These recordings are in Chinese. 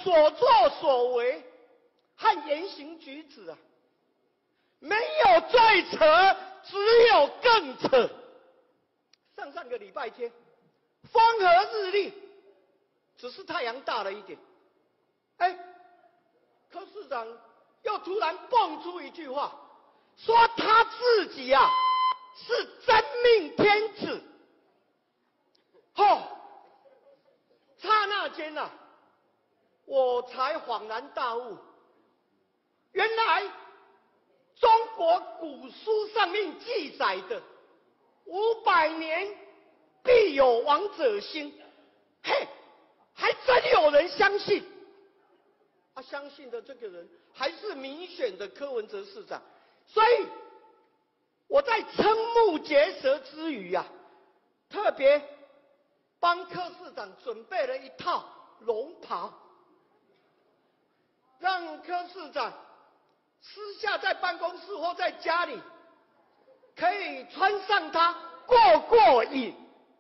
所作所为和言行举止啊，没有最扯，只有更扯。上个礼拜天，风和日丽，只是太阳大了一点。柯市长又突然蹦出一句话，说他自己啊是真命天子。刹那间啊，我才恍然大悟，原来中国古书上面记载的500年必有王者兴，还真有人相信。相信的这个人还是民选的柯文哲市长，所以我在瞠目结舌之余啊，特别帮柯市长准备了一套龙袍，让柯市长私下在办公室或在家里可以穿上它过瘾，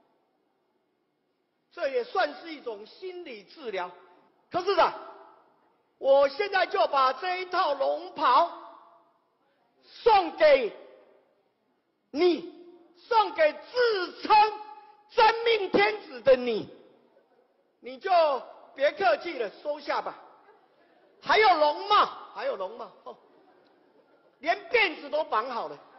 这也算是一种心理治疗。柯市长，我现在就把这一套龙袍送给你，送给自称真命天子的你，你就别客气了，收下吧。还有龙帽，连辫子都绑好了。